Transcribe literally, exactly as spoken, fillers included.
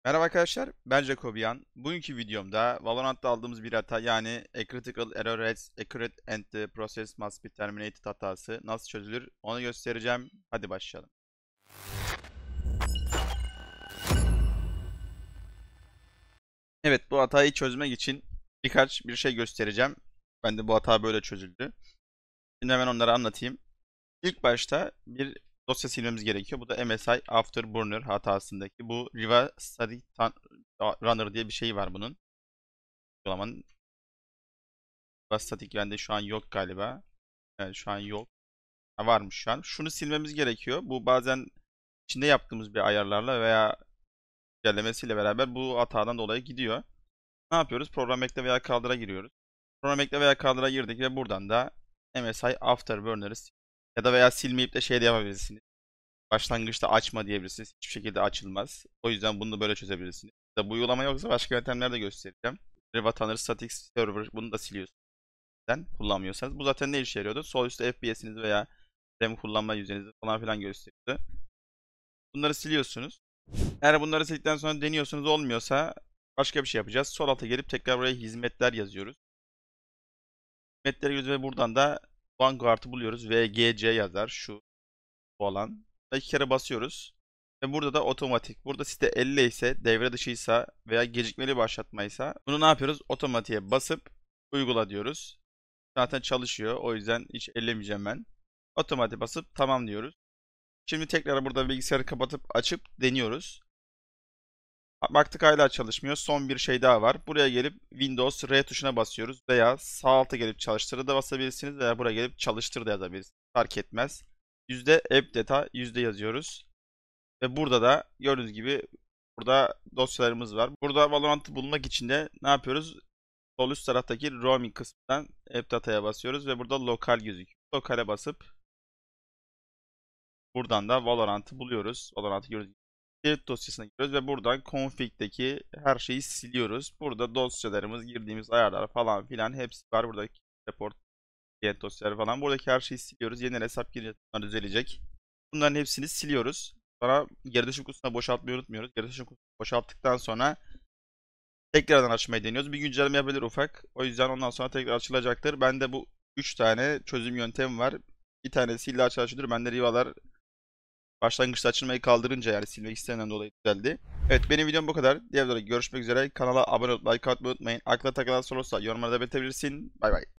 Merhaba arkadaşlar, ben Jacobian. Bugünkü videomda Valorant'ta aldığımız bir hata yani a critical error rates accurate and the process must be terminated hatası nasıl çözülür onu göstereceğim. Hadi başlayalım. Evet, bu hatayı çözmek için birkaç bir şey göstereceğim. Ben de bu hata böyle çözüldü. Şimdi hemen onları anlatayım. İlk başta bir dosya silmemiz gerekiyor. Bu da M S I Afterburner hatasındaki bu Riva Static Runner diye bir şey var bunun. Uygulamanın Static bende şu an yok galiba. Evet, şu an yok. Ha, varmış şu an. Şunu silmemiz gerekiyor. Bu bazen içinde yaptığımız bir ayarlarla veya güncellemesiyle beraber bu hatadan dolayı gidiyor. Ne yapıyoruz? Program ekle veya kaldıra giriyoruz. Program ekle veya kaldıra girdik ve buradan da M S I Afterburnner'ı sil- ya da veya silmeyip de şey de yapabilirsiniz. Başlangıçta açma diyebilirsiniz. Hiçbir şekilde açılmaz. O yüzden bunu da böyle çözebilirsiniz. Ya da bu uygulama yoksa başka yöntemler de göstereceğim. Riva Tanner Static Server bunu da siliyorsunuz. Kullanmıyorsanız. Bu zaten ne işe yarıyordu? Sol üstte F P S'inizi veya RAM kullanma yüzeyinizi falan filan gösteriyordu. Bunları siliyorsunuz. Eğer bunları sildikten sonra deniyorsunuz olmuyorsa başka bir şey yapacağız. Sol alta gelip tekrar buraya hizmetler yazıyoruz. Hizmetleri yazıyoruz ve buradan da Vanguard'ı buluyoruz. V G C yazar şu bu alan. İki kere basıyoruz. Ve burada da otomatik. Burada site elli ise devre dışıysa veya gecikmeli başlatmaysa bunu ne yapıyoruz? Otomatiğe basıp uygula diyoruz. Zaten çalışıyor. O yüzden hiç ellemeyeceğim ben. Otomatik basıp tamam diyoruz. Şimdi tekrar burada bilgisayarı kapatıp açıp deniyoruz. Baktık hala çalışmıyor. Son bir şey daha var. Buraya gelip Windows R tuşuna basıyoruz. Veya sağ alta gelip çalıştırı da basabilirsiniz. Veya buraya gelip çalıştır da yazabilirsiniz. Fark etmez. Yüzde app data yüzde yazıyoruz. Ve burada da gördüğünüz gibi burada dosyalarımız var. Burada Valorant'ı bulmak için de ne yapıyoruz? Sol üst taraftaki roaming kısmından app data'ya basıyoruz ve burada lokal gözüküyor. Lokale basıp buradan da Valorant'ı buluyoruz. Valorant'ı görüyoruz. Dirt dosyasına giriyoruz ve buradan config'deki her şeyi siliyoruz. Burada dosyalarımız, girdiğimiz ayarlar falan filan hepsi var. Buradaki report, client dosyaları falan. Buradaki her şeyi siliyoruz. Yeni hesap girince düzelecek. Bunların hepsini siliyoruz. Sonra geri dönüşüm kutusuna boşaltmayı unutmuyoruz. Geri dönüşüm kutusuna boşalttıktan sonra tekrardan açmayı deniyoruz. Bir güncelleme yapabilir ufak. O yüzden ondan sonra tekrar açılacaktır. Bende bu üç tane çözüm yöntemi var. Bir tanesi illa açılır. Bende Riva'lar başlangıçta açılmayı kaldırınca yani silmek istemeden dolayı düzeldi. Evet, benim videom bu kadar. Diğer videoda görüşmek üzere. Kanala abone olup like atmayı unutmayın. Aklına takılan soru olursa yorumlarda belirtebilirsin. Bay bay.